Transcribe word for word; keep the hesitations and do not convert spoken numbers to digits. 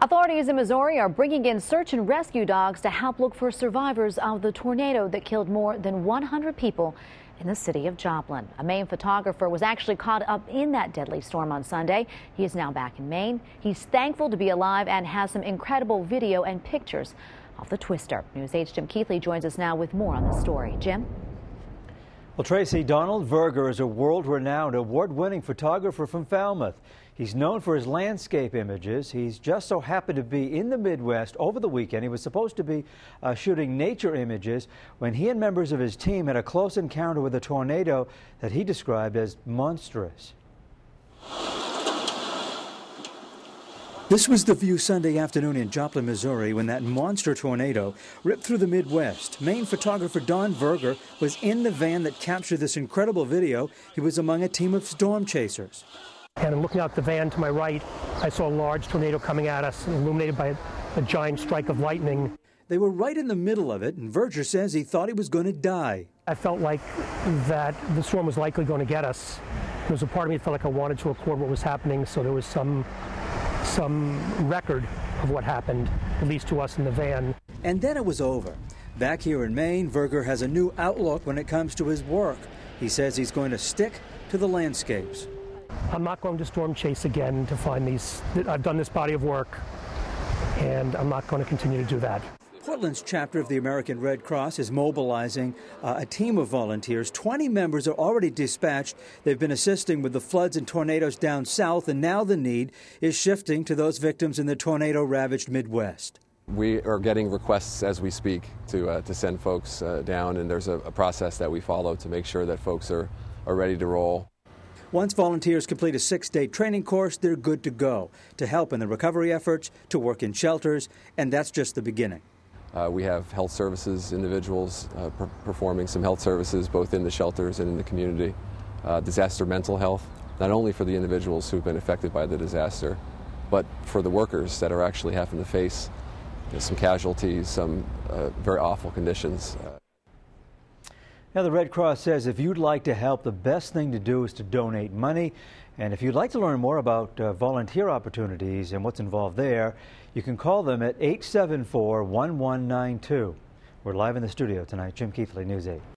Authorities in Missouri are bringing in search and rescue dogs to help look for survivors of the tornado that killed more than one hundred people in the city of Joplin. A Maine photographer was actually caught up in that deadly storm on Sunday. He is now back in Maine. He's thankful to be alive and has some incredible video and pictures of the twister. News eight's Jim Keithley joins us now with more on the story. Jim? Well, Tracy, Donald Verger is a world-renowned, award-winning photographer from Falmouth. He's known for his landscape images. He's just so happened to be in the Midwest over the weekend. He was supposed to be uh, shooting nature images when he and members of his team had a close encounter with a tornado that he described as monstrous. This was the view Sunday afternoon in Joplin, Missouri, when that monster tornado ripped through the Midwest. Maine photographer Don Verger was in the van that captured this incredible video. He was among a team of storm chasers. And looking out the van to my right, I saw a large tornado coming at us, illuminated by a, a giant strike of lightning. They were right in the middle of it, and Verger says he thought he was going to die. I felt like that the storm was likely going to get us. There was a part of me that felt like I wanted to record what was happening, so there was some some record of what happened, at least to us in the van. And then it was over. Back here in Maine, Verger has a new outlook when it comes to his work. He says he's going to stick to the landscapes. I'm not going to storm chase again to find these. I've done this body of work, and I'm not going to continue to do that. Portland's chapter of the American Red Cross is mobilizing uh, a team of volunteers. twenty members are already dispatched. They've been assisting with the floods and tornadoes down south, and now the need is shifting to those victims in the tornado-ravaged Midwest. We are getting requests as we speak to, uh, to send folks uh, down, and there's a, a process that we follow to make sure that folks are, are ready to roll. Once volunteers complete a six-day training course, they're good to go, to help in the recovery efforts, to work in shelters, and that's just the beginning. Uh, we have health services individuals uh, per performing some health services both in the shelters and in the community. Uh, disaster mental health, not only for the individuals who've been affected by the disaster, but for the workers that are actually having to face you know, some casualties, some uh, very awful conditions. Uh, Now, the Red Cross says if you'd like to help, the best thing to do is to donate money. And if you'd like to learn more about uh, volunteer opportunities and what's involved there, you can call them at eight seven four, one one nine two. We're live in the studio tonight. Jim Keithley, News eight.